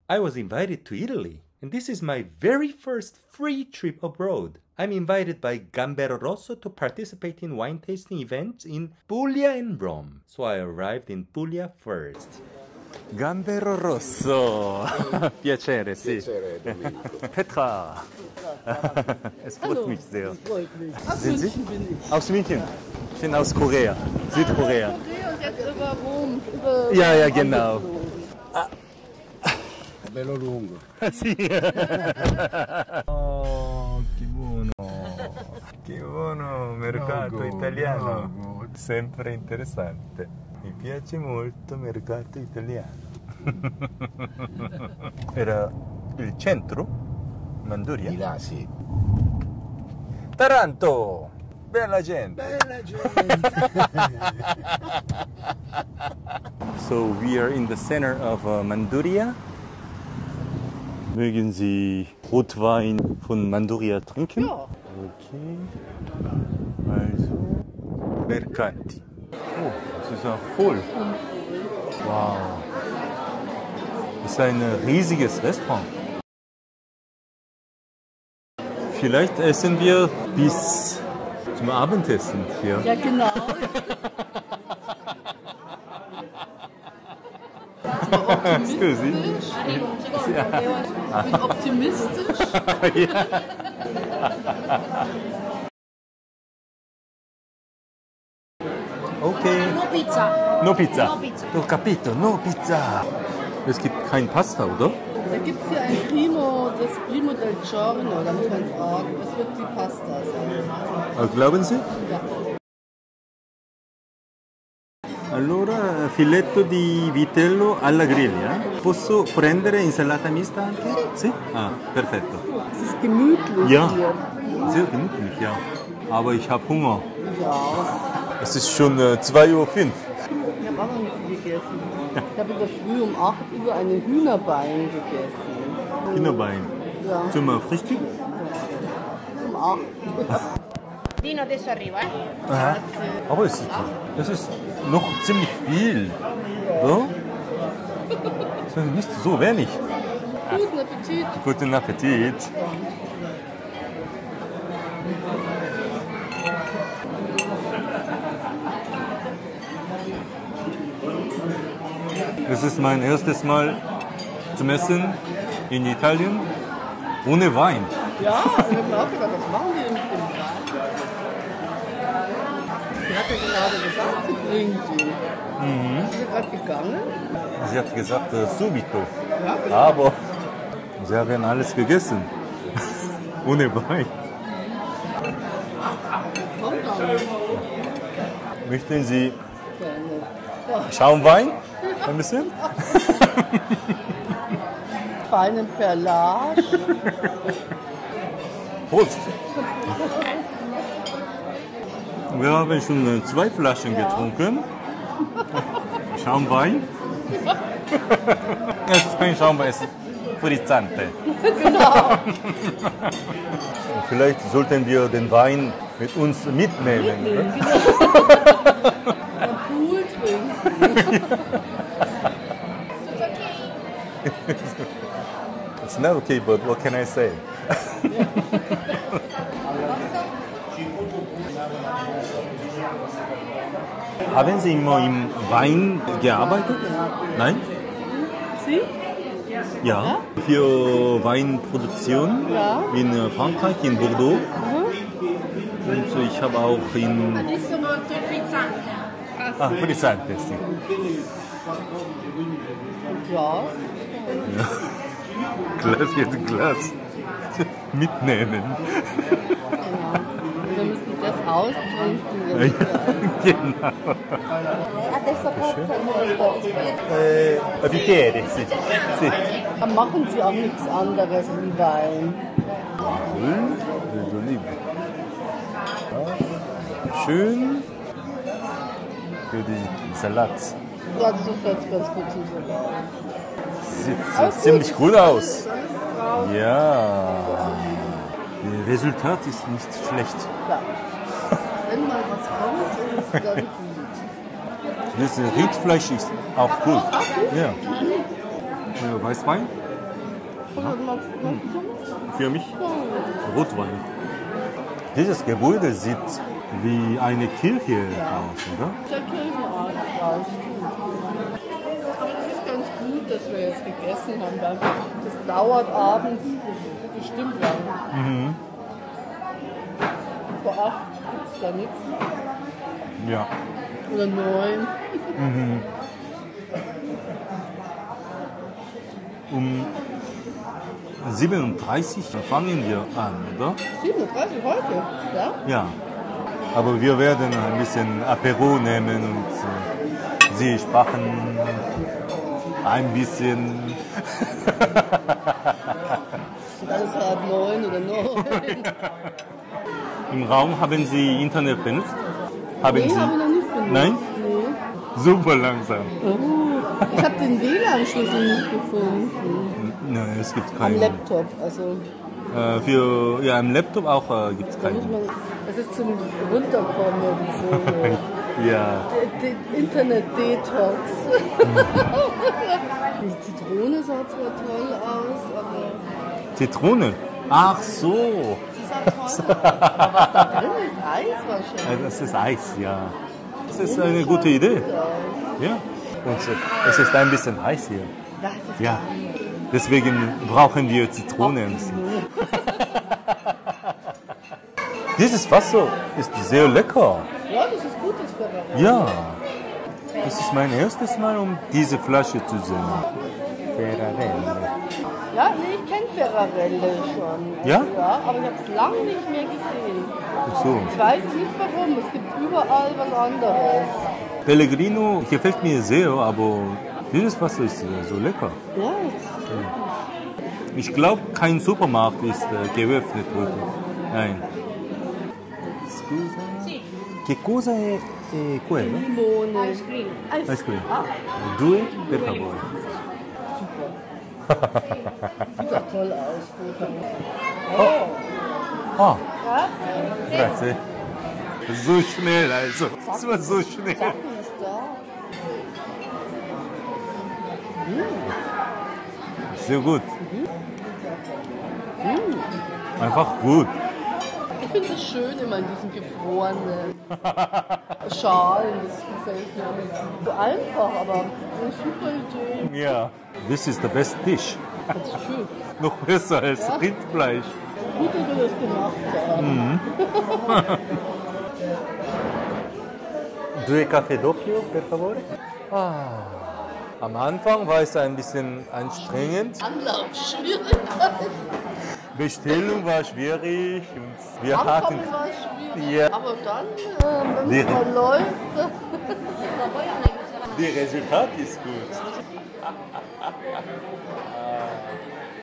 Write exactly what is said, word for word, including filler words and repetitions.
I was invited to Italy, and this is my very first free trip abroad. I'm invited by Gambero Rosso to participate in wine tasting events in Puglia and Rome. So I arrived in Puglia first. Gambero Rosso. Piacere, sì. Piacere, Domenico. Petra. Es freut mich sehr. Freut mich. Aus Sind Sie? München bin ich. Aus München. Ich bin aus Korea, Südkorea. Okay, und jetzt über Rom. Über Ja, ja, genau. Bello lungo. Sì. Oh, che buono. Che buono, mercato Logo, italiano. logo. Sempre interessante. Mi piace molto mercato italiano. Era il centro? Manduria? Di là, sì. Taranto! Bella gente! Bella gente. So we are in the center of uh, Manduria. Mögen Sie Rotwein von Manduria trinken? Ja. Okay. Also, Mercanti. Oh, das ist ja voll. Wow. Das ist ein riesiges Restaurant. Vielleicht essen wir bis zum Abendessen hier. Ja, genau. Scusi. Ich bin optimistisch. Ja. Okay. No pizza. No Pizza. No Pizza. Ho capito, no Pizza. Es gibt kein Pasta, oder? Da gibt es hier ein Primo, das Primo del Giorno. Da muss man fragen, das wird die Pasta sein. Äh, Glauben Sie? Ja. Allora, filetto di vitello alla griglia. Posso prendere insalata mista anche? Sì. Ah, perfetto. Es ist gemütlich Ja. hier. Sehr gemütlich, ja. Aber ich habe Hunger. Ja. Es ist schon äh, zwei Uhr fünf. Ich habe auch noch nicht viel gegessen. Ich habe in der Früh um acht Uhr eine Hühnerbein gegessen. Hühnerbein. Ja, Zum Frühstück? um acht. Dino adesso arriva, eh? Aha. Aber es ist, das ist noch ziemlich viel. So? Das ist nicht so wenig. Guten Appetit. Guten Appetit. Es ist mein erstes Mal zum Essen in Italien ohne Wein. Ja, ich habe mir auch gedacht, was machen die denn mit dem Wein? Sie hat ja gerade gesagt, sie bringt die. Mhm. Ist sie gerade gegangen? Sie hat gesagt, äh, subito. Ja, genau. Aber sie haben alles gegessen. Ohne Wein. Kommt gar nicht. Möchten Sie Gerne. Schaumwein? Ein bisschen? Feinen Perlage. Prost! Wir haben schon zwei Flaschen getrunken. Schaumwein. Es ist kein Schaumwein, es ist frizzante. Genau. Vielleicht sollten wir den Wein mit uns mitnehmen. Oder? Am Pool trinken. It's not okay, but what can I say? Haben Sie immer im Wein gearbeitet? Nein? Sie? Ja. Für Weinproduktion Ja. in Frankreich, in Bordeaux. Und ich habe auch in... Adesso molto frizzante. Ah, frizzante, sì. Ja. Glas, jetzt Glas. Mitnehmen. Genau. Wir müssen das austrinken. Genau. Adesso Äh, bicchiere, sì. Sì. Dann machen sie auch nichts anderes wie Wein. Schön für die Salat. Ja, das ist jetzt ganz gut zu sagen. Sieht so ziemlich gut aus. Ja. Das Resultat ist nicht schlecht. Ja. Wenn mal was kommt, ist es dann gut. Das Rindfleisch ist auch gut. Ja. Äh, Weißwein? Oder magst magst du? Für mich Rotwein. Dieses Gebäude sieht wie eine Kirche aus, oder? Der Kirchenart, ja, ist gut. Aber es ist ganz gut, dass wir jetzt gegessen haben, weil das dauert abends bestimmt lang. Mhm. Vor acht gibt es da nichts. Ja. Oder neun. Um siebenunddreißig fangen wir an, oder? siebenunddreißig heute, ja? Ja. Aber wir werden ein bisschen Apero nehmen und äh, Sie sprachen ein bisschen. Dann ist halb neun oder neun. Im Raum haben Sie Internet benutzt? Haben Nee, Sie? habe ich noch nicht benutzt. Nein? Nee. Super langsam. Oh, ich habe den W L A N-Schlüssel nicht gefunden. Nein, es gibt Am keinen. Laptop, also Äh, für, ja, im Laptop auch äh, gibt es da muss keinen. man, das ist zum Runterkommen, so Ja. der, der Internet-Detox. Die Zitrone sah zwar toll aus, aber Zitrone? Ach so. sie sah toll aus. Aber was da drin ist, Eis Äh, wahrscheinlich. Das ist Eis, ja. Das ist eine gute Idee. Ja. Und äh, es ist ein bisschen heiß hier. Das ist Ja. Deswegen brauchen wir Zitronen. Dieses Wasser ist sehr lecker. Ja, das ist gutes Ferrari. Ja. Das ist mein erstes Mal, um diese Flasche zu sehen. Ferrarelle. Ja, nee, ich kenne Ferrarelle schon. Ja? Ja, aber ich habe es lange nicht mehr gesehen. Ach so. Ich weiß nicht warum, es gibt überall was anderes. Pellegrino gefällt mir sehr, aber dieses Wasser ist äh, so lecker. Ja, Ich glaube, kein Supermarkt ist äh, geöffnet heute. Nein. Scusa. Che cosa è, è quello? Limone. Ice cream. Ice cream. Ah, Due per favore. sieht doch toll aus. Foto. Oh, Ah, ja, grazie. So schnell, also. Das war so schnell. Sachen ist da. Sehr gut. Einfach gut. Ich finde es schön immer in diesen gefrorenen Schalen. Das gefällt mir. So einfach, aber eine super Idee. Ja. This is the best dish. Das ist schön. Noch besser als Ja. Rindfleisch. Gut, dass wir das gemacht haben. Due caffè doppio, per favore. Ah. Am Anfang war es ein bisschen anstrengend. Anlauf, Schwierigkeit. Bestellung war schwierig und wir Anfang hatten. war es schwierig. Ja. Aber dann, äh, wenn Die- es mal läuft, Die Resultat ist gut.